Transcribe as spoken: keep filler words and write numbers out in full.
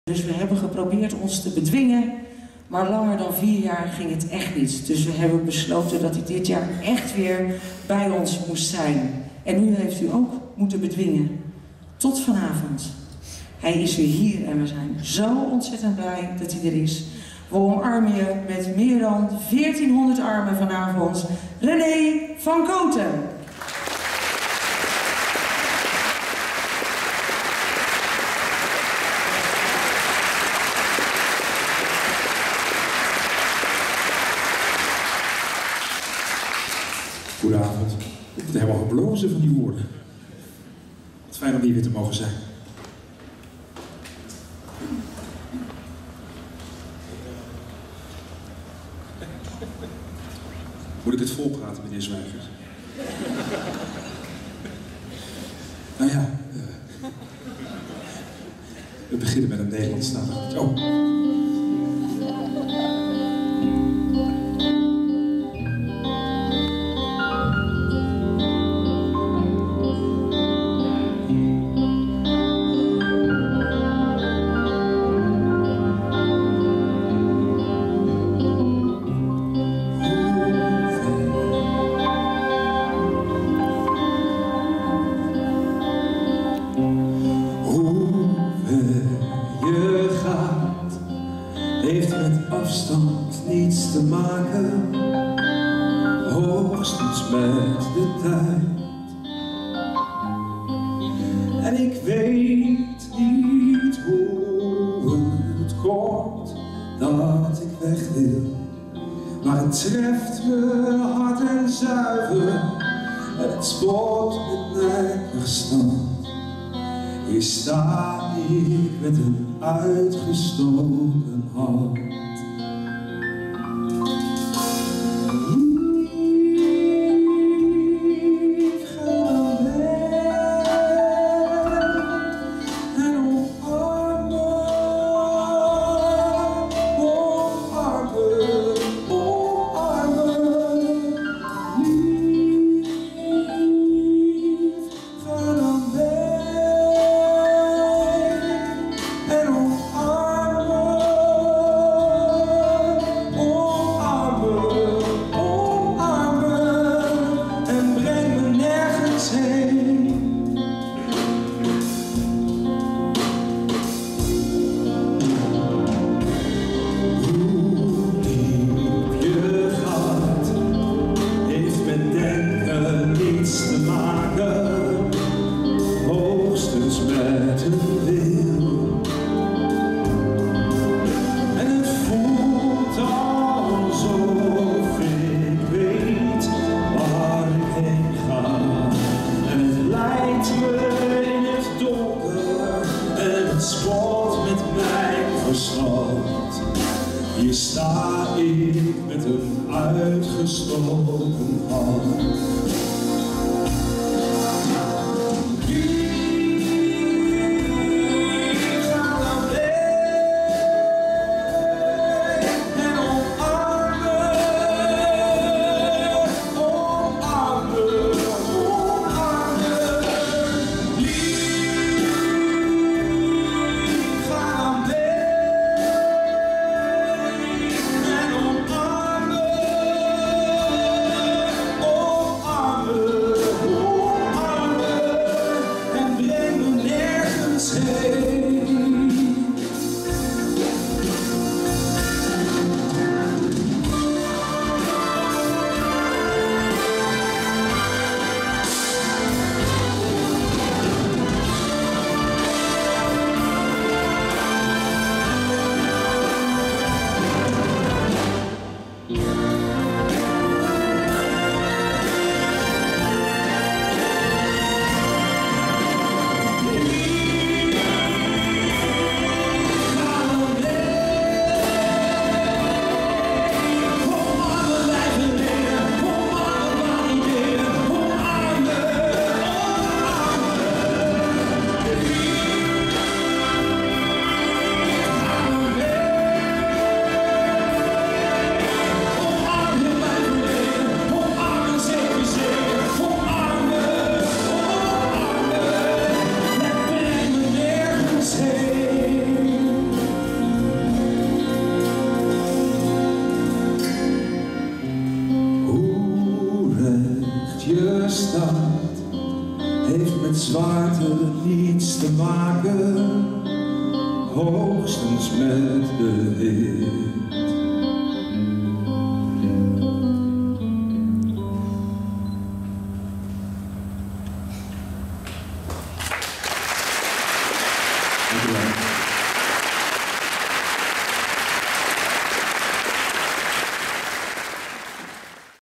Dus we hebben geprobeerd ons te bedwingen, maar langer dan vier jaar ging het echt niet. Dus we hebben besloten dat hij dit jaar echt weer bij ons moest zijn. En u heeft u ook moeten bedwingen. Tot vanavond. Hij is weer hier en we zijn zo ontzettend blij dat hij er is. We omarmen je met meer dan veertienhonderd armen vanavond. René van Koten. Goedenavond. Ik moet helemaal geblozen van die woorden. Wat fijn om hier weer te mogen zijn. Moet ik het volpraten, meneer Zwijgers? Nou ja, uh, we beginnen met een Nederlandstalig liedje. Oh. Heeft met afstand niets te maken, hoogstens met de tijd. En ik weet niet hoe het komt dat ik weg wil, maar het treft me hard en zuiver en het spoort met mijn verstand. Hier sta ik met een uitgestoken hand. Hier sta ik met een uitgestoken hand. zwaarte niets te maken, hoogstens met de wind.